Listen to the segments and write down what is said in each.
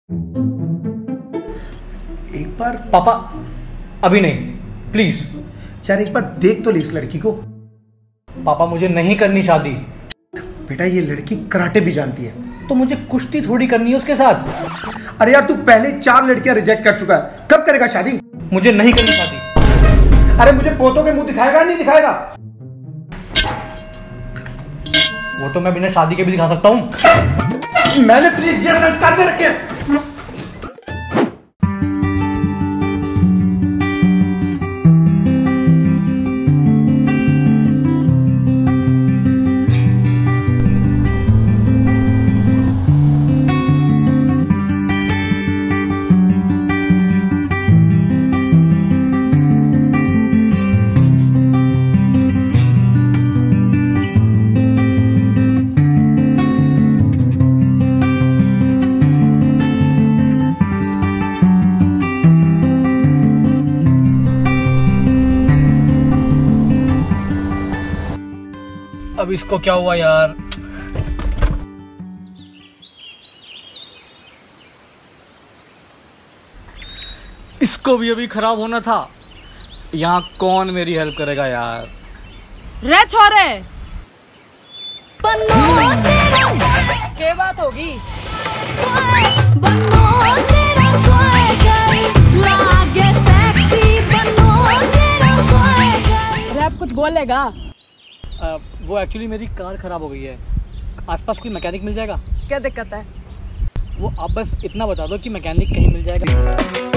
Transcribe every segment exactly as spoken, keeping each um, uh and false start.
एक बार पापा अभी नहीं, प्लीज। यार एक बार देख तो ले इस लड़की को। पापा मुझे नहीं करनी शादी। बेटा ये लड़की कराटे भी जानती है। तो मुझे कुश्ती थोड़ी करनी है उसके साथ। अरे यार तू पहले चार लड़कियां रिजेक्ट कर चुका है, कब करेगा शादी? मुझे नहीं करनी शादी। अरे मुझे पोतों के मुंह दिखाएगा नहीं दिखाएगा? वो तो मैं बिना शादी के भी दिखा सकता हूं। मैंने तुझे ये संस्कार दे रखे हैं। अब इसको क्या हुआ यार? इसको भी अभी खराब होना था। यहाँ कौन मेरी हेल्प करेगा यार? रे छोरे, क्या बात होगी? रैप कुछ बोलेगा? आ, वो एक्चुअली मेरी कार खराब हो गई है। आसपास कोई मैकेनिक मिल जाएगा? क्या दिक्कत है? वो आप बस इतना बता दो कि मैकेनिक कहीं मिल जाएगा।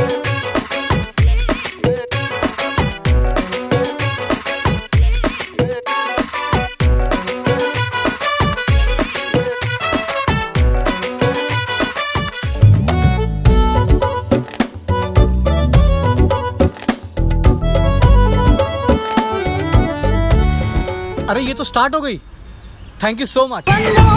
अरे ये तो स्टार्ट हो गई। Thank you so much.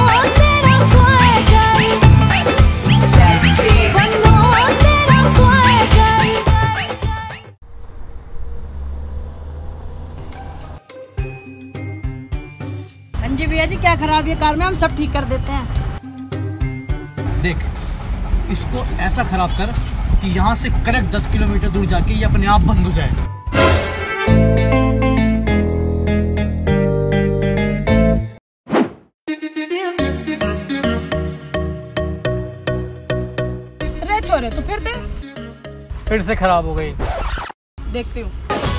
हाँ जी भैया जी, क्या खराब है कार में? हम सब ठीक कर देते हैं। देख, इसको ऐसा खराब कर कि यहाँ से करेक्ट दस किलोमीटर दूर जाके ये अपने आप बंद हो जाए। छोरे तो फिर दे। फिर से खराब हो गई। देखती हूँ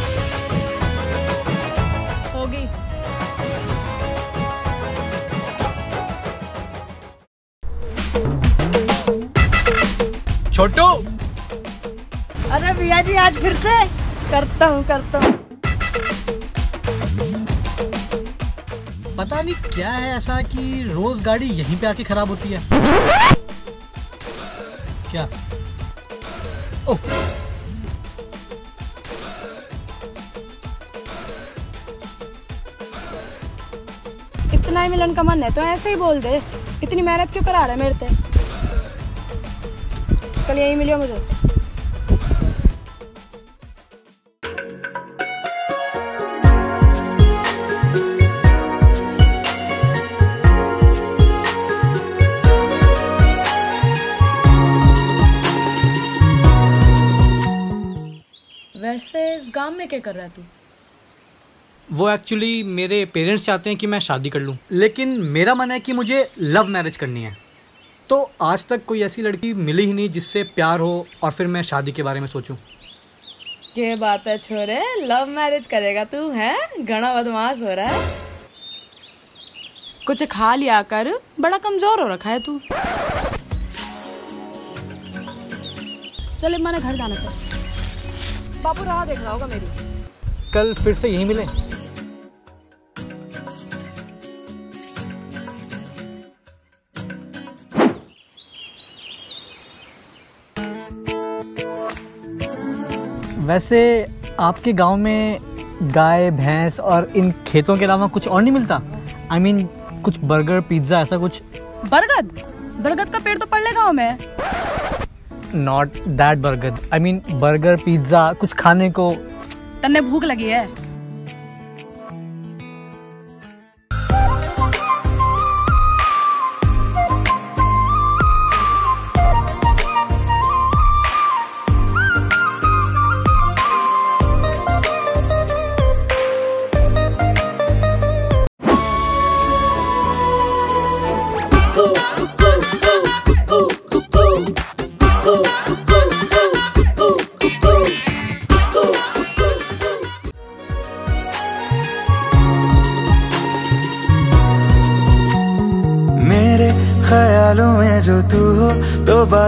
होगी। छोटू। अरे भैया जी, आज फिर से करता हूँ करता हूँ। पता नहीं क्या है ऐसा कि रोज गाड़ी यहीं पे आके खराब होती है। क्या? ओह, इतना ही मिलन का मन है तो ऐसे ही बोल दे। इतनी मेहनत क्यों करा रहा है मेरे से? कल यही मिलियो मुझे। वैसे इस गांव में क्या कर रहा है तू? वो एक्चुअली मेरे पेरेंट्स चाहते हैं कि मैं शादी कर लूं, लेकिन मेरा मन है कि मुझे लव मैरिज करनी है। तो आज तक कोई ऐसी लड़की मिली ही नहीं जिससे प्यार हो और फिर मैं शादी के बारे में सोचूं। ये बात है छोरे, लव मैरिज करेगा तू? है घना बदमाश हो रहा है। कुछ खा लिया कर, बड़ा कमजोर हो रखा है तू। चल मैंने घर जाना सर। बाबू राह देख रहा होगा मेरी। कल फिर से यहीं मिले। वैसे आपके गांव में गाय भैंस और इन खेतों के अलावा कुछ और नहीं मिलता? आई I मीन mean, कुछ बर्गर पिज्जा ऐसा कुछ? बरगद? बरगद का पेड़ तो पड़ ले गाँव में। Not that burger, I mean burger pizza कुछ खाने को। तन्ने भूख लगी है?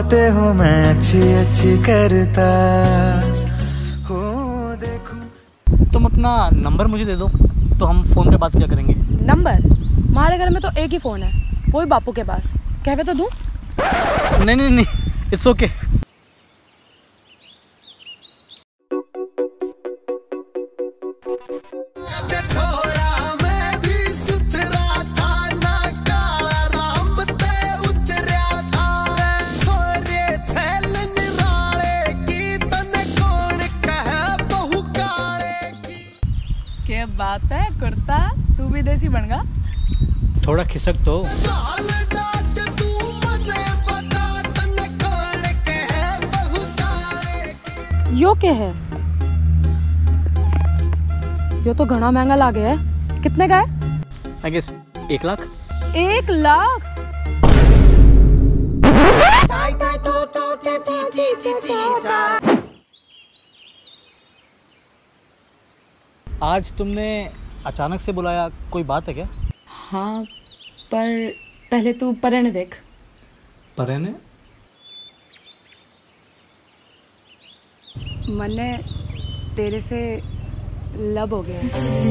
बातें हूँ मैं अच्छी अच्छी करता हूँ देखूं। तुम अपना नंबर मुझे दे दो तो हम फोन पे बात क्या करेंगे। नंबर? हमारे घर में तो एक ही फोन है, वो भी बापू के पास। कहवे तो दूं? नहीं नहीं नहीं, इट्स ओके। क्या बात है कुर्ता, तू भी देसी बन गा। थोड़ा खिसक तो। यो क्या है? यो तो घना महंगा लागे है। कितने का है? आई गेस एक लाख। एक लाख? आज तुमने अचानक से बुलाया, कोई बात है क्या? हाँ, पर पहले तू परेने देख। परेने? मने तेरे से लब हो गया।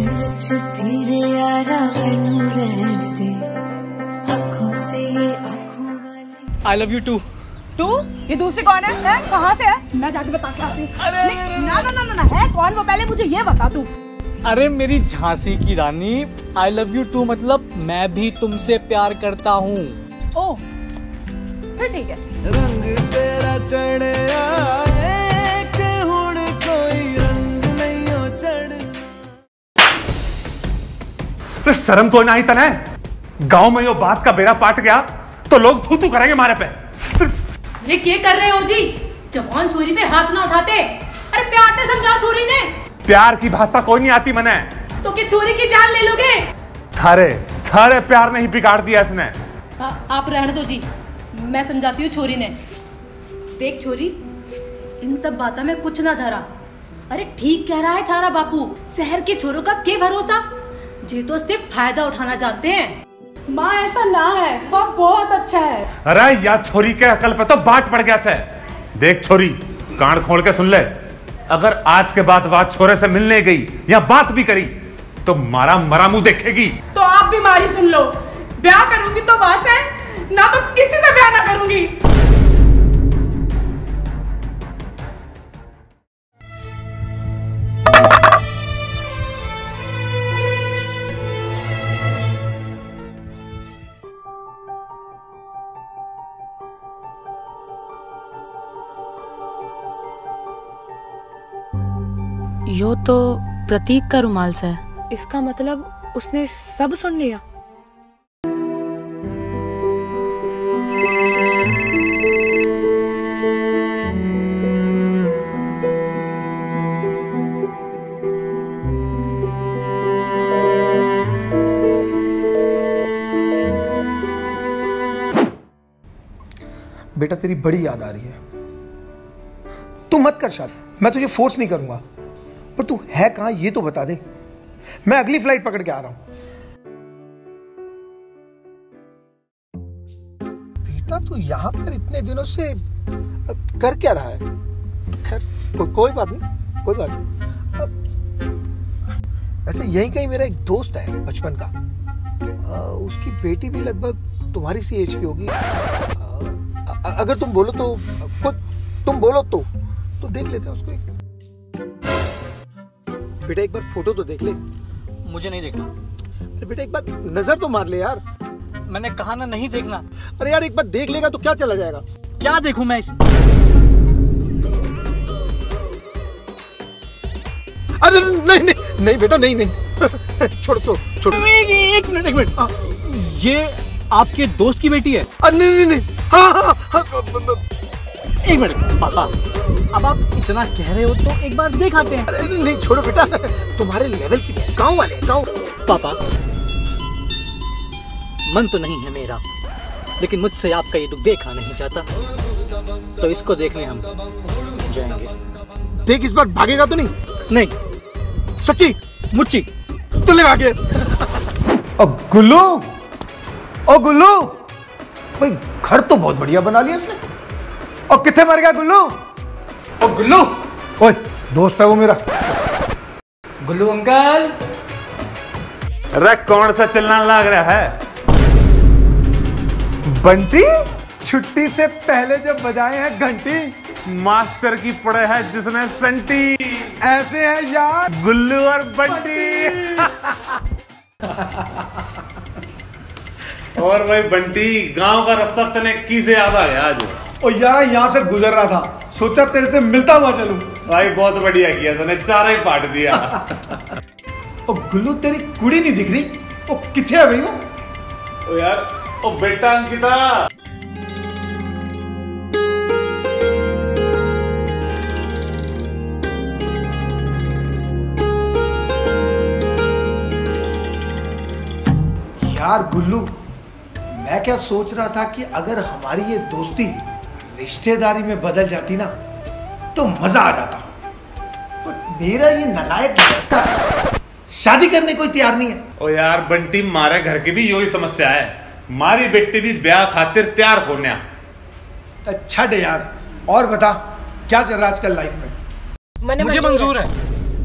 I love you too. तू? ये दूसरी कौन है? है? कहाँ से है? मैं जाके बता के आती हूँ। अरे ना ना ना ना है कौन वो, पहले मुझे ये बता तू। अरे मेरी झांसी की रानी, आई लव यू टू मतलब मैं भी तुमसे प्यार करता हूँ। ओ, फिर ठीक है। रंग तेरा चढ़े आए के हुण कोई रंग नहीं हो चढ़। शर्म को ना ही तने। गांव में यो बात का बेड़ा पाट गया तो लोग थू थू करेंगे मारे पे। ये क्या कर रहे हो जी? जवान छोरी पे हाथ ना उठाते। अरे प्यार से समझाओ छोरी ने। प्यार की भाषा कोई नहीं आती मने। तो क्या छोरी की जान ले लोगे? थारे थारे प्यार ने ही बिगाड़ दिया इसने। आ, आप रहने दो जी, मैं समझाती हूँ छोरी ने। देख छोरी, इन सब बातों में कुछ ना धरा। अरे ठीक कह रहा है थारा बापू, शहर के छोरों का क्या भरोसा, जे तो सिर्फ फायदा उठाना चाहते हैं। माँ ऐसा ना है, वो बहुत अच्छा है। अरे या छोरी के अकल पे तो बाट पड़ गया से। देख छोरी, कान खोल के सुन ले, अगर आज के बाद बात छोरे से मिलने गई या बात भी करी तो मारा मरा मुंह देखेगी। तो आप भी मारी सुन लो, ब्याह करूंगी तो वहां से, ना तो किसी से ब्याह ना करूंगी। यो तो प्रतीक का रुमाल सा है। इसका मतलब उसने सब सुन लिया। बेटा तेरी बड़ी याद आ रही है। तू मत कर शादी, मैं तुझे फोर्स नहीं करूंगा, पर तू है कहां ये तो बता दे। मैं अगली फ्लाइट पकड़ के आ रहा हूं। बेटा तू यहां पर इतने दिनों से कर क्या रहा है? खैर को, कोई बात नहीं, कोई बात नहीं। वैसे यही कहीं मेरा एक दोस्त है बचपन का, आ, उसकी बेटी भी लगभग तुम्हारी सी एज की होगी। आ, अगर तुम बोलो तो तुम बोलो तो तो देख लेते हैं उसको एक। बेटा एक बार फोटो तो देख ले। मुझे नहीं देखना। अरे बेटा एक बार नजर तो मार ले यार। मैंने कहा ना नहीं देखना। अरे यार एक बार देख लेगा तो क्या चला जाएगा। क्या देखूं मैं इस... अरे नहीं नहीं नहीं बेटा नहीं नहीं छोड़ छोड़ छोड़। एक मिनट एक मिनट, ये आपके दोस्त की बेटी है? अरे नहीं नहीं नहीं हाँ हाँ हाँ एक मिनट पापा, अब आप इतना कह रहे हो तो एक बार देख आते हैं। अरे नहीं छोड़ो बेटा, तुम्हारे लेवल की गांव वाले गांव। पापा मन तो नहीं है मेरा, लेकिन मुझसे आपका ये दुख देखा नहीं जाता, तो इसको देखने हम जाएंगे। देख इस बार भागेगा तो नहीं? नहीं सच्ची मुच्ची तो ले आगे। ओ गुल्लू, ओ गुल्लू, भाई घर तो बहुत बढ़िया बना लिया इसने। और कितने मर गया गुल्लू? ओ गुल्लू, ओए दोस्त है वो मेरा। गुल्लू अंकल। अरे कौन सा चलना लग रहा है? बंटी, छुट्टी से पहले जब बजाए हैं घंटी, मास्टर की पड़े है जिसने संटी। ऐसे है यार गुल्लू और बंटी। और भाई बंटी, गांव का रास्ता तने की से याद आ गया आज? और यार यहाँ से गुजर रहा था, सोचा तेरे से मिलता हुआ चलूं। भाई बहुत बढ़िया किया तूने, चारा ही पाट दिया। ओ गुल्लू, तेरी कुड़ी नहीं दिख रही, ओ किथे है भैया? ओ यार, ओ बेटा अंकिता। यार गुल्लू, मैं क्या सोच रहा था कि अगर हमारी ये दोस्ती रिश्तेदारी में बदल जाती ना तो मजा आ जाता। पर मेरा ये नालायक लड़का शादी करने को तैयार नहीं है। ओ यार बंटी, मारे घर की भी यही समस्या है। मारी बेटी भी ब्याह खातिर तैयार होने। अच्छा डे यार, और बता क्या चल रहा है आजकल लाइफ में? मुझे मंजूर है।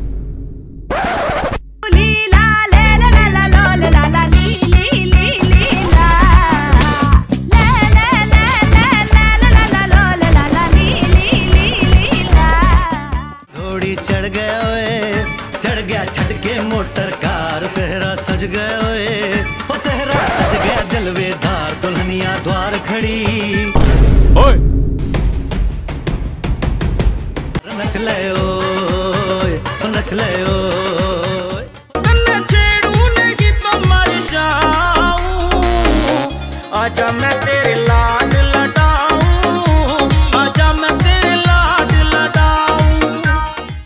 चढ़ गया ओए, चढ़ गया छटके मोटर कार, सहरा सज गया ओए, ओ सहरा सज गया जलवेदार, दुल्हनिया द्वार खड़ी। ओए नच ले ओए, नच ले ओए। छेड़ू नहीं तो मर जाऊं, आजा मैं तेरे